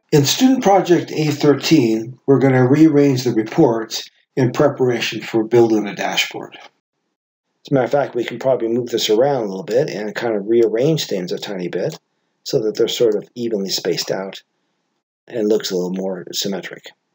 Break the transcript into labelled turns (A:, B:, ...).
A: In student project A13, we're going to rearrange the reports in preparation for building a dashboard. As a matter of fact, we can probably move this around a little bit and kind of rearrange things a tiny bit so that they're sort of evenly spaced out and looks a little more symmetric.